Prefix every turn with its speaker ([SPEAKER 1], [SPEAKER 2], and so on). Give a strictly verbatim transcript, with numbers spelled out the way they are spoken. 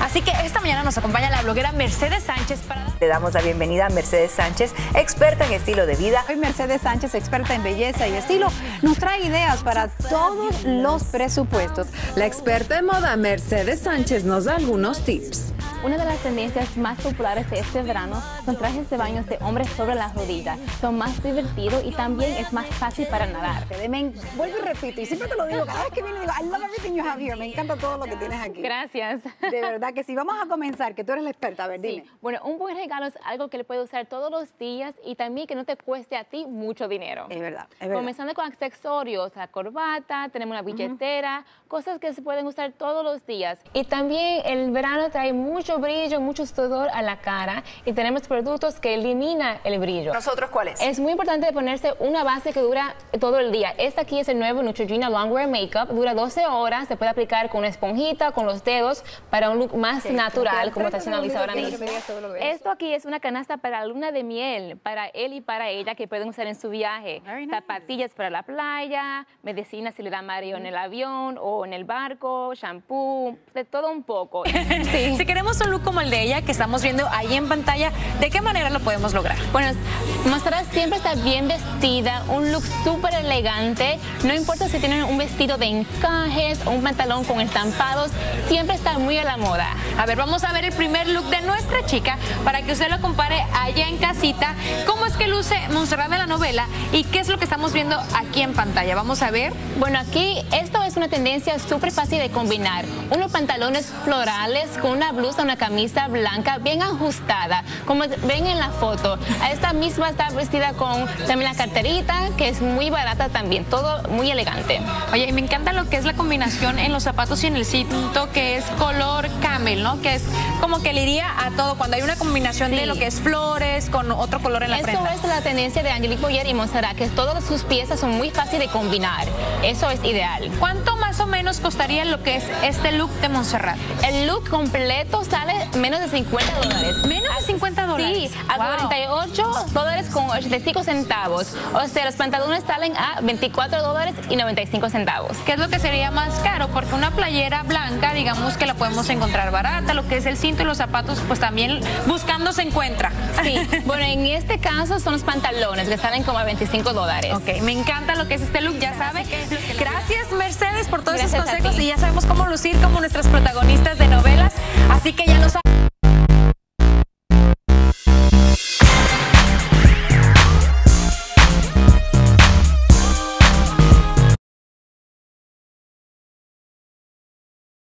[SPEAKER 1] Así que esta mañana nos acompaña la bloguera Mercedes Sánchez para...
[SPEAKER 2] Le damos la bienvenida a Mercedes Sánchez, experta en estilo de vida.
[SPEAKER 3] Hoy Mercedes Sánchez, experta en belleza y estilo, nos trae ideas para todos los presupuestos.
[SPEAKER 4] La experta en moda Mercedes Sánchez nos da algunos tips.
[SPEAKER 5] Una de las tendencias más populares de este verano son trajes de baño de hombres sobre las rodillas. Son más divertidos y también es más fácil para nadar.
[SPEAKER 3] Me vuelvo y repito, y siempre te lo digo, cada vez que viene digo, I love everything you have here. Me encanta todo lo que tienes aquí.
[SPEAKER 5] Gracias.
[SPEAKER 3] De verdad que sí. Vamos a comenzar, que tú eres la experta. A ver, dime.
[SPEAKER 5] Sí. Bueno, un buen regalo es algo que le puedes usar todos los días y también que no te cueste a ti mucho dinero.
[SPEAKER 3] Es verdad, es verdad.
[SPEAKER 5] Comenzando con accesorios, la corbata, tenemos una billetera, uh-huh. cosas que se pueden usar todos los días. Y también el verano trae mucho brillo, mucho sudor a la cara y tenemos productos que eliminan el brillo.
[SPEAKER 2] ¿Nosotros cuáles?
[SPEAKER 5] Es muy importante ponerse una base que dura todo el día. Este aquí es el nuevo Neutrogena Longwear Makeup. Dura doce horas, se puede aplicar con una esponjita, con los dedos, para un look más sí, natural, como está haciendo Lisa ahora mismo. Esto aquí es una canasta para luna de miel, para él y para ella, que pueden usar en su viaje. Nice. Zapatillas para la playa, medicinas si le da mareo mm. en el avión o en el barco, shampoo, de todo un poco.
[SPEAKER 1] Sí. Si queremos un look como el de ella, que estamos viendo ahí en pantalla, ¿de qué manera lo podemos lograr?
[SPEAKER 5] Bueno, mostrará siempre estar bien vestida, un look súper elegante, no importa si tienen un vestido de encajes o un pantalón con estampados, siempre está muy a la moda.
[SPEAKER 1] A ver, vamos a ver el primer look de nuestra chica para que usted lo compare allá en casita. ¿Cómo es que luce Montserrat de la novela y qué es lo que estamos viendo aquí en pantalla? Vamos a ver.
[SPEAKER 5] Bueno, aquí esto es una tendencia súper fácil de combinar. Unos pantalones florales con una blusa, una camisa blanca bien ajustada, como ven en la foto. A esta misma está vestida con también la carterita, que es muy barata también, todo muy elegante.
[SPEAKER 1] Oye, y me encanta lo que es la combinación en los zapatos y en el cinto, que es color camel, ¿no? Que es como que le iría a todo, cuando hay una combinación sí. de lo que es flores con otro color en la
[SPEAKER 5] Esto
[SPEAKER 1] prenda.
[SPEAKER 5] Esto es la tendencia de Angelique Boyer y Montserrat, que todas sus piezas son muy fáciles de combinar. Eso es ideal.
[SPEAKER 1] ¿Cuánto más o menos costaría lo que es este look de Montserrat?
[SPEAKER 5] El look completo sale menos de cincuenta dólares.
[SPEAKER 1] ¿Menos de cincuenta dólares?
[SPEAKER 5] Sí, a wow. cuarenta y ocho dólares con ochenta y cinco centavos. O sea, los pantalones salen a veinticuatro dólares y noventa y cinco centavos.
[SPEAKER 1] ¿Qué es lo que sería más caro? Porque una playera blanca, digamos que la podemos encontrar barata, lo que es el cinto y los zapatos, pues también buscando se encuentra.
[SPEAKER 5] Sí, bueno, en este caso son los pantalones que salen como a veinticinco dólares.
[SPEAKER 1] Ok, me encanta lo que es este look, ya sabe. Gracias, Mercedes, por todos
[SPEAKER 5] Gracias
[SPEAKER 1] esos consejos y ya sabemos cómo lucir como nuestras protagonistas de novelas, así que ya lo saben.